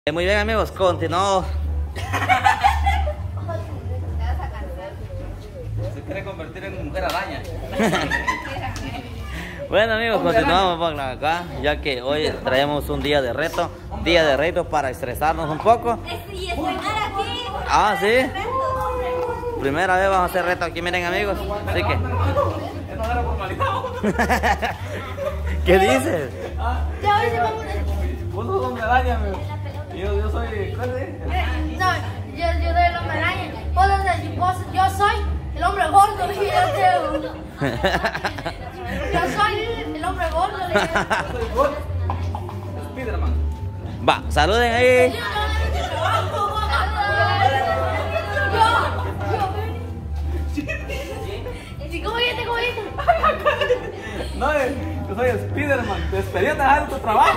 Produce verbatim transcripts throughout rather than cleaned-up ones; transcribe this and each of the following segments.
Muy bien, amigos, continuamos. Se quiere convertir en mujer araña. Bueno, amigos, continuamos por acá, ya que hoy traemos un día de reto, día de reto para estresarnos un poco. Y estrenar aquí. Ah, sí. Primera vez vamos a hacer reto aquí, miren, amigos. Así que. ¿Qué dices? Ya hoy se va a poner. Vos sos hombre araña, amigo. Yo, yo soy. ¿Cuál es? No, yo, yo soy el hombre araña. Vos, yo, vos, yo soy el hombre gordo. Y yo, yo soy el hombre gordo. Yo soy Gold. Spiderman. Va, saluden ahí. ¿Cómo viste? ¿Cómo viste? No, eh, yo soy Spiderman. Te despedí de tu trabajo.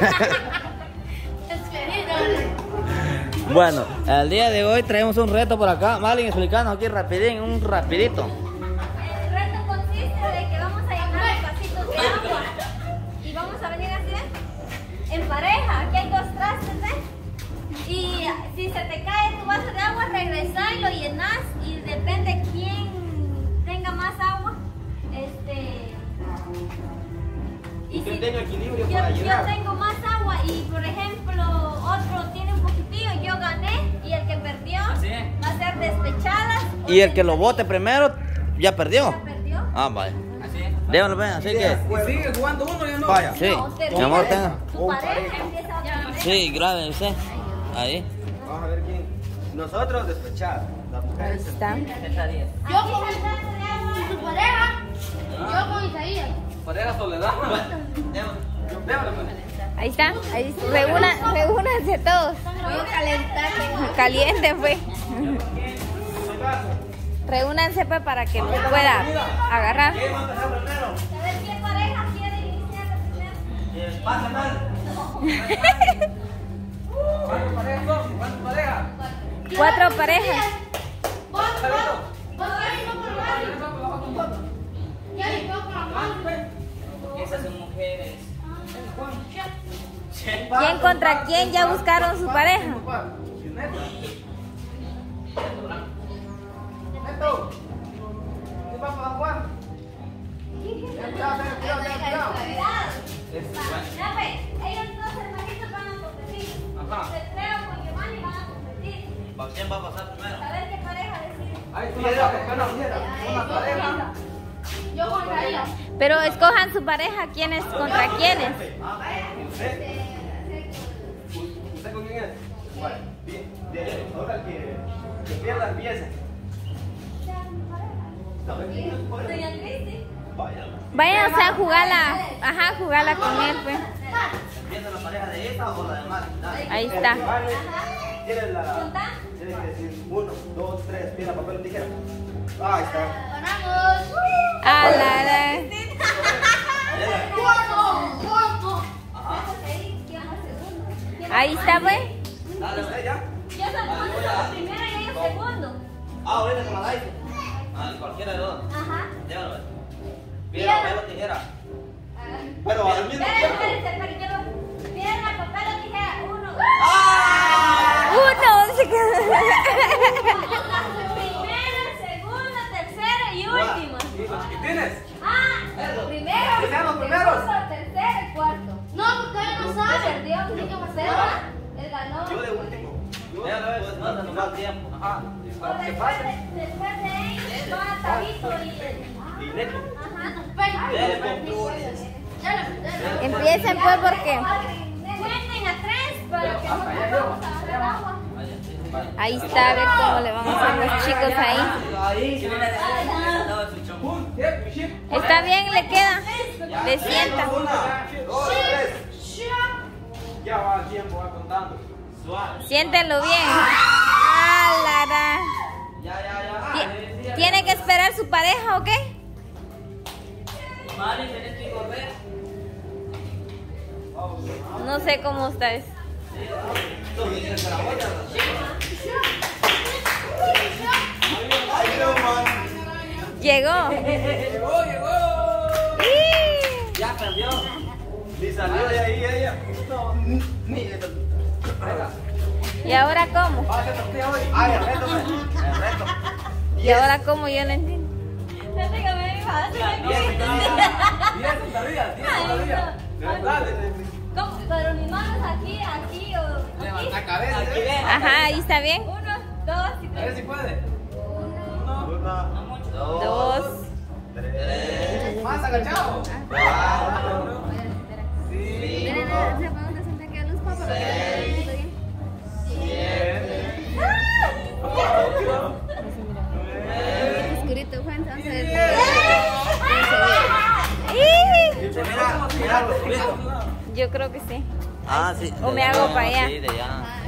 Bueno, el día de hoy traemos un reto por acá. Malin, explícanos aquí rapidín, un rapidito. El reto consiste de que vamos a llenar vasitos de agua y vamos a venir así en pareja. Aquí hay dos trastes, ¿eh? Y si se te cae tu vaso de agua, regresás y lo llenas y depende quién tenga más agua. Este. Y Yo si tengo equilibrio yo, para yo llenar. tengo más agua y por ejemplo otro tiene un poquitillo, yo gané y el que perdió Así. va a ser despechadas. o Y el que lo sentadas. vote primero, ya perdió. Ya perdió. Ah, vaya. Así es. Déjalo, ven, así que. Y sigue jugando uno, ya no. Vaya. Sí, No, termina. mi amor, tenga. Tu pareja empieza otra vez. Sí, grave usted. Ahí. Vamos a ver quién. Nosotros despechados. Las mujeres. Yo con su pareja, yo con Isaías. Pareja soledad. Déjalo, pues. Ahí está, ahí reúna, reúnanse todos. Voy a calentar. Caliente pues. Reúnanse pues para que nos pueda agarrar. A ver qué pareja quiere iniciar primero. Pasa mal. ¿Cuántas parejas son? ¿Cuántas parejas? Cuatro parejas. Vos, vos, vos, vos, ya le toco la mano. Esas son mujeres. ¿Quién contra quién ya buscaron su pareja? Neto. ¿Qué pasa, Juan? Cuidado, cuidado, cuidado, cuidado. Ya ve, ellos dos hermanitos van a competir. Ajá. Cetreo con Giovanni van a competir. ¿Quién va a pasar primero? A ver qué pareja decide. Ahí piedra, una piedra, una pareja. Yo con Isaías. Pero escojan su pareja, quiénes contra quiénes. ¿Usted con quién es? Bueno, bien, bien. Ahora el que, que pierda empieza. ¿Sabe quién es su pareja? Doña Cristi. Vaya. Vayan, o sea, jugarla, ajá, jugarla con él pues. ¿Empieza la pareja de esta o la de Malin? Dale. Ahí está. Vale. Tiene la. ¿Contá? Tiene que decir uno, dos, tres, piedra, papel, tijera. Ahí está. Ganamos. Ah, la, la. ¡Cuatro! ¡Cuatro! Ahí está pues. Dale, ¿Usted ya? Yo soy la primera y ella segundo. Ah, ahorita con la Daisy. Ah, cualquiera de los dos. Ajá. Déjalo ver. Piedra, papel o tijera. Pero al mismo Espérense, tiempo. espérense, pero yo no. Piedra, papel o tijera. Uno. Uno, se quedó. Primera, segunda, tercera y última. ¿Y los chiquitines? Ah, primero, Que sean los primeros. segundo, tercero y cuarto. No, porque él no sabe. Perdió, tiene que hacer. Él ganó. Yo de último. Déjalo ver, pues, no se nos va el tiempo. Ajá. O después de, después de ellos va Tabito y el. Y neto. Ajá. Dale, pues. Empiecen pues porque Cuenten a tres para que no podamos agarrar agua. ahí está, a ver cómo le vamos a hacer los chicos ahí. Un, diez, chip. ¿Está bien? ¿Le queda? Le sienta. Una, dos, tres. Ya va el tiempo, va contando. Siéntenlo bien. Ah, la, la. Ya, ya, ya. Ti- ¿Tiene que esperar su pareja o qué? Malin, tenés que correr. No sé cómo ustedes. Llegó. Llegó, llegó. ¡Ih! Ya perdió. Ni salió de ahí ella. No, ni. ¿Y ahora cómo? Va a hacer tortilla hoy. Ay, el reto, pues. El reto. ¿Y ahora cómo? Yo no entiendo. No te cambié mi fácil aquí. diez sentadillas, diez sentadillas. Dale. ¿Cómo? Pero mis manos aquí, aquí o aquí. Levanta cabeza. Ajá, ahí está bien. Uno, dos y A ver tres. si puede. Uno, Dos. tres, Más agachado. cuatro, Miren, cinco, se podemos sentar aquí a los papas. seis, siete, Oscurito fue entonces. Mira, mira los fritos. Yo creo que sí. Ah, sí. O me hago para allá. Sí, de allá.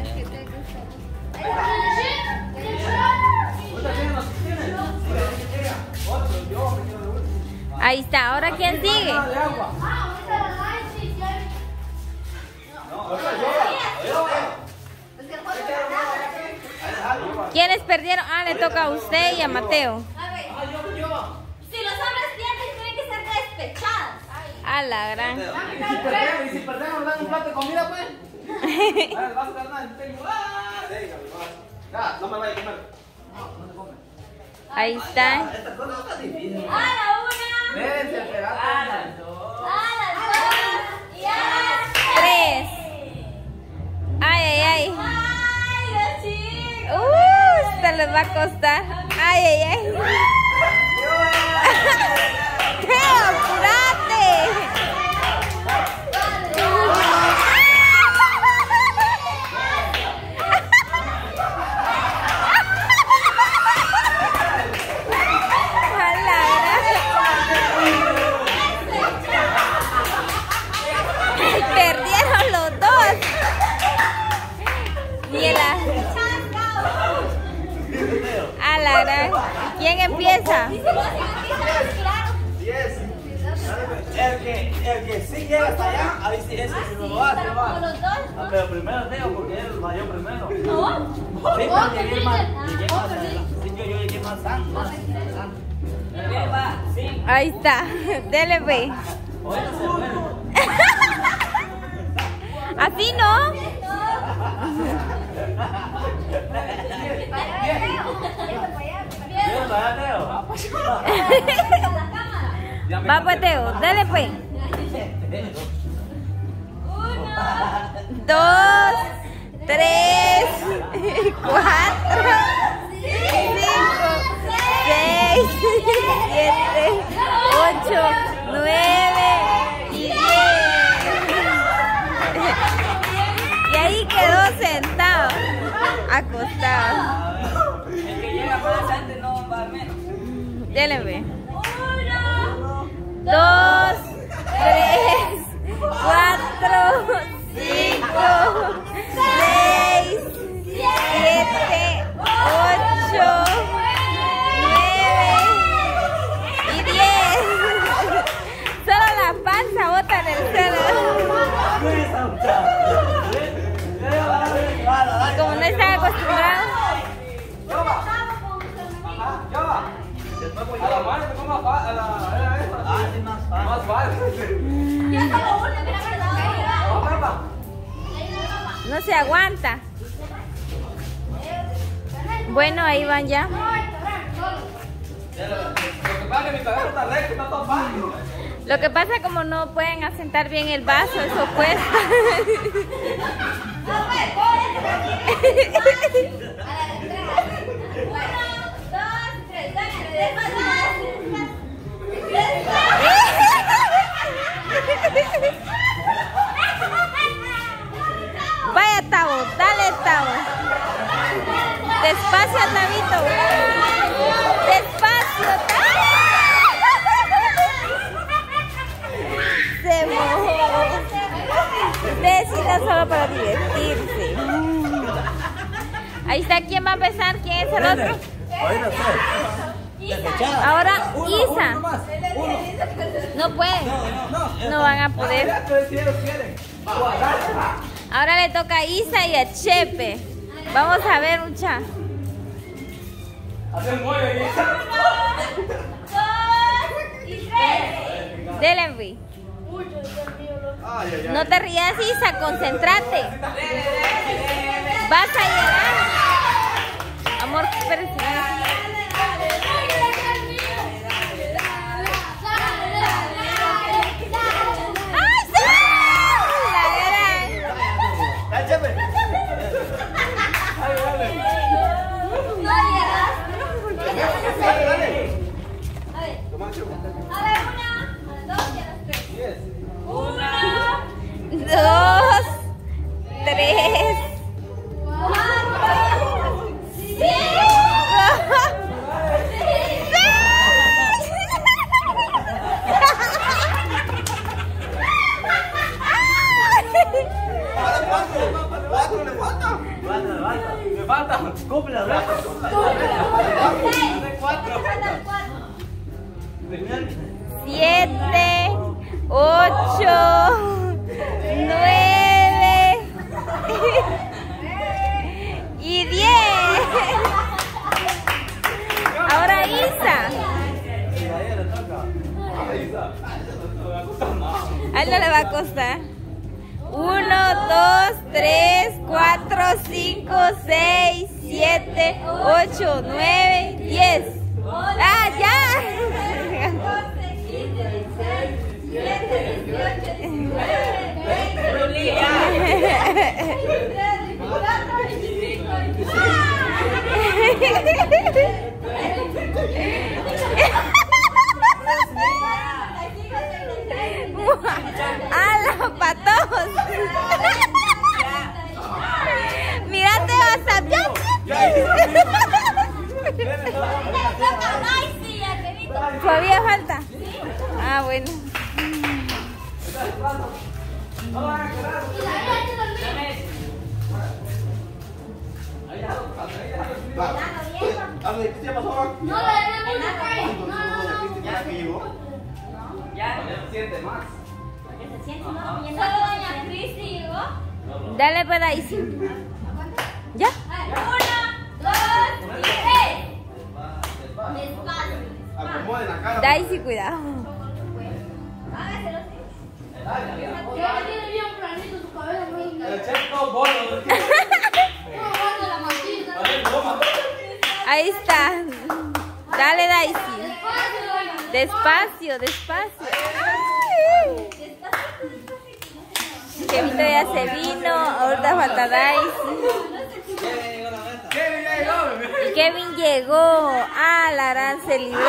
Ahí está. ¿Ahora quién sigue? ¿Quiénes perdieron? Ah, le toca a usted y a Mateo. A ver. Si los hombres pierden, tienen que ser despechados. A la gran. Y si perdemos, y si perdemos, nos dan un plato de comida, pues. Dale, vas a ganar. Ya, no me vaya a comer. Ahí está. Esta cosa está difícil. A la una, Vente, espérate. a las dos y a las Tres. Ay, ay, ay. ¡Ay, los chicos! Uh, esto les va a costar. Ay, ay, ay. ¡Teo, apúrate! A la gran. Perdieron los dos. Y el a- a la gran. ¿Quién empieza? diez. El que, el que sí llega hasta allá, ahí sí, ese sí no lo hace, Como va. los dos. Ah, pero primero Teo, porque él vayó primero. ¿No? Sí, Oh, pero llegué perdí. más, Ah, llegué oh, más perdí. adelante. Sí, yo, yo llegué más antes. Más antes. Va, sí. Ahí está. Dele, ve. Ahorita se muere. Así no. Mira, vaya, Teo. Ya me Va, cansé. pues, Teo. Dele, pues. Dos, tres, cuatro, cinco, seis, siete, ocho, nueve y diez. Y ahí quedó sentado, acostado. El que llega más antes no va a menos. Dele, ve. Dos, tres, cuatro, cinco, seis, siete, ocho, nueve y diez. Solo la panza bota en el suelo. Y como no están acostumbrados, Ya va. Ajá, ya va. A la mano, ¿cómo más fácil? A la, era esta. Ah, sí, más fácil. Más fácil. Ya solo uno, mira, verdad. Vamos, papá. no se aguanta. Bueno, ahí van ya. Lo que pasa es que mi cabeza está recta, está todo fácil. Lo que pasa como no pueden asentar bien el vaso, eso cuesta. Vaya, Tavo, dale, Tavo. Despacio, Tavito. Despacio, Tavo. Se mojó. Ustedes sí están solo para divertirse. Ahí está, ¿quién va a empezar? ¿Quién es el otro? Ahorita usted. Ahora, Isa. No pueden. No van a poder. Entonces, si ellos quieren. Ahora le toca a Isa y a Chepe. Vamos a ver, mucha. Hacer mueve, Isa. Y tres. Dele, vi. Uno, No te rías, Isa, concéntrate. Vas a llegar. Amor, espérate. ¡Ay, sí! La gran. No llegas. A ver, una, a las dos y a las tres. Una, Dos, tres, cuatro, cinco, ¿Cuatro le falta? Me falta. Cumple la verdad. cuatro. siete, ocho, nueve y diez. Ahora Isa. A él no le va a costar. Uno, dos, tres, cuatro, cinco, seis, siete, ocho, nueve, diez. ¡Ah, ya! doce, quince, dieciséis, diecisiete, dieciocho, diecinueve, veinte, veintitrés, veinticuatro, veinticinco, ¡Hala, patos! ¡Mírate, WhatsApp! ¿Todavía falta? Ah, bueno. ¿Qué pasó? No, la de una calle. No, no, no. Ya se siente más. Solo doña Cristi llegó. Dale para ahí, sí. ¿Ya? Una, dos y tres. Despacio. Acomoden la cara. Daisy, cuidado. Hágaselo así. El checo bolo. Ahí está. Dale, Daisy. Despacio, despacio. Ay. Kevin ya se vino. Ahorita falta Daisy. Y Kevin llegó. Ah, la gran se libró.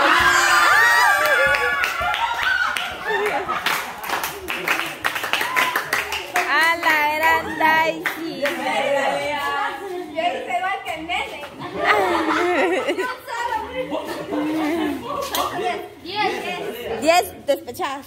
Ah, la gran Daisy. Yo hice igual que el nene. Diez despechadas.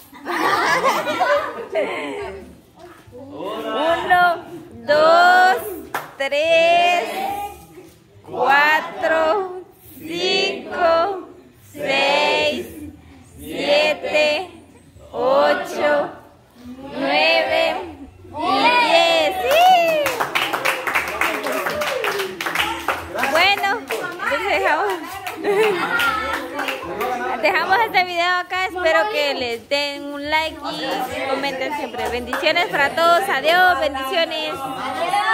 Uno, dos, tres, cuatro, cinco, seis, siete, ocho, nueve y diez. ¡Sí! Bueno, entonces dejamos, dejamos este video acá. Espero que les den un like y comenten siempre. Bendiciones para todos. Adiós, bendiciones.